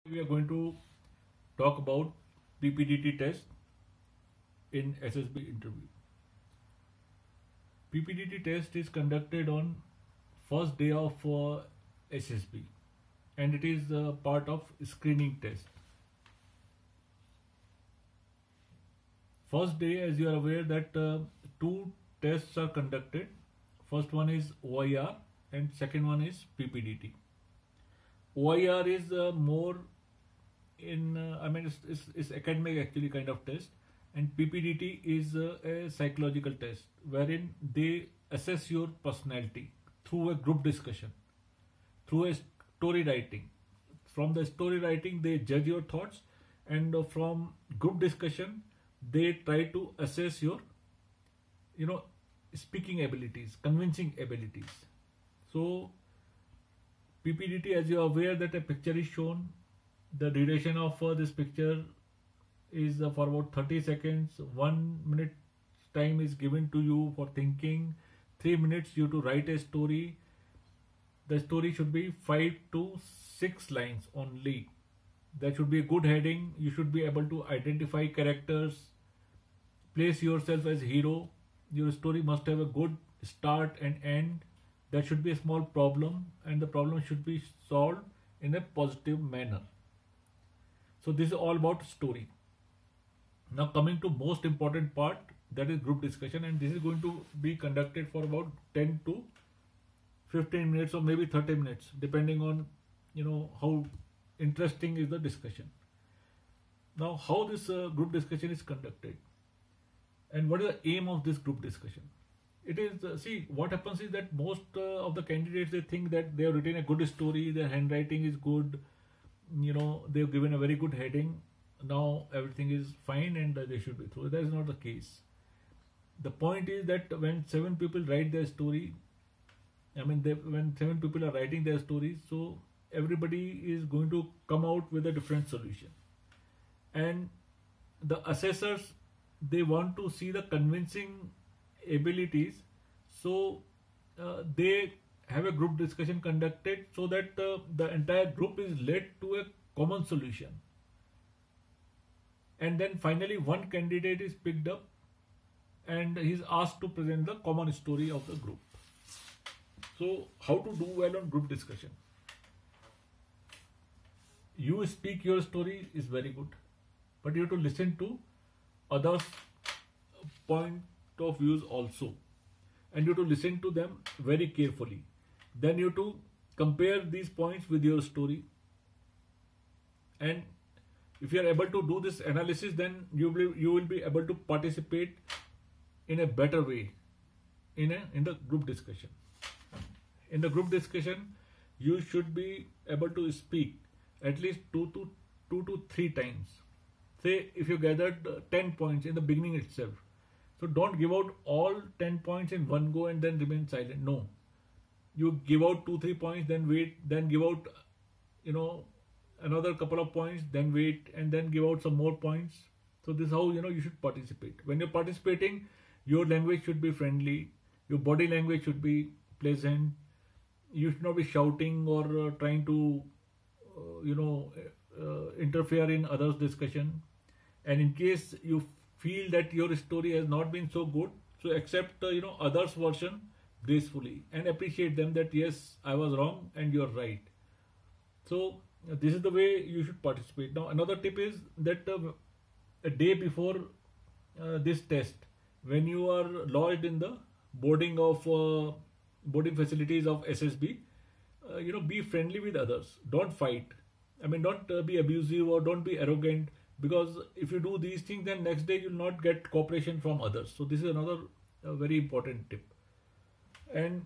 We are going to talk about PPDT test in SSB interview. PPDT test is conducted on first day of SSB and it is part of screening test. First day, as you are aware, that two tests are conducted. First one is OIR and second one is PPDT. OIR is more in it's academic actually kind of test, and PPDT is a psychological test wherein they assess your personality through a group discussion, through a story writing. From the story writing they judge your thoughts, and from group discussion they try to assess your speaking abilities, convincing abilities. So PPDT, as you are aware that a picture is shown, the duration of this picture is for about 30 seconds. 1 minute time is given to you for thinking, 3 minutes you to write a story. The story should be 5 to 6 lines only. That should be a good heading. You should be able to identify characters, place yourself as hero. Your story must have a good start and end. That should be a small problem, and the problem should be solved in a positive manner. So this is all about story. Now coming to most important part, that is group discussion, and this is going to be conducted for about 10 to 15 minutes or maybe 30 minutes depending on how interesting is the discussion. Now how this group discussion is conducted and what is the aim of this group discussion? It is see, what happens is that most of the candidates, they think that they have written a good story, their handwriting is good, they've given a very good heading, now everything is fine and they should be through. That is not the case. The point is that when 7 people write their story, when 7 people are writing their stories, so everybody is going to come out with a different solution, and the assessors, they want to see the convincing abilities. So they have a group discussion conducted so that the entire group is led to a common solution, and then finally one candidate is picked up and he is asked to present the common story of the group. So how to do well on group discussion? You speak your story is very good, but you have to listen to others' point of views also, and you have to listen to them very carefully. Then you have to compare these points with your story, and if you are able to do this analysis, then you will be able to participate in a better way in the group discussion. In the group discussion, you should be able to speak at least 2 to 3 times. Say if you gathered 10 points in the beginning itself, so don't give out all 10 points in one go and then remain silent. No, you give out 2-3 points, then wait, then give out another couple of points, then wait, and then give out some more points. So this is how you should participate. When you're participating, your language should be friendly, your body language should be pleasant. You should not be shouting or trying to interfere in others' discussion. And in case you feel that your story has not been so good, so accept others' version gracefully and appreciate them that yes, I was wrong and you are right. So this is the way you should participate. Now another tip is that a day before this test, when you are lodged in the boarding facilities of SSB, be friendly with others. Don't fight. Don't be abusive or don't be arrogant, because if you do these things, then next day you will not get cooperation from others. So this is another very important tip. And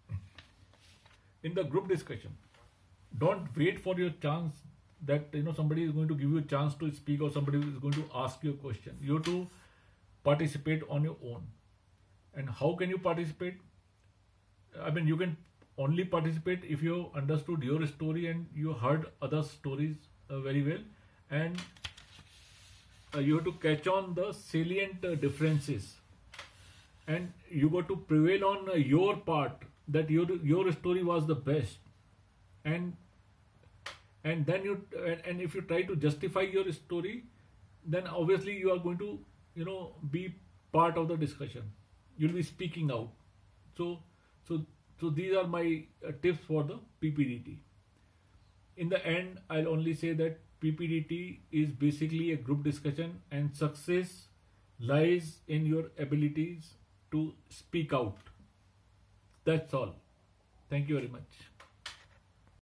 in the group discussion, don't wait for your chance that somebody is going to give you a chance to speak or somebody is going to ask you a question. You have to participate on your own. And how can you participate? You can only participate if you understood your story and you heard others' stories very well, and you have to catch on the salient differences, and you got to prevail on your part that your story was the best, and and then and if you try to justify your story, then obviously you are going to be part of the discussion. You'll be speaking out. So so so these are my tips for the PPDT. In the end, I'll only say that PPDT is basically a group discussion, and success lies in your abilities to speak out. That's all. Thank you very much.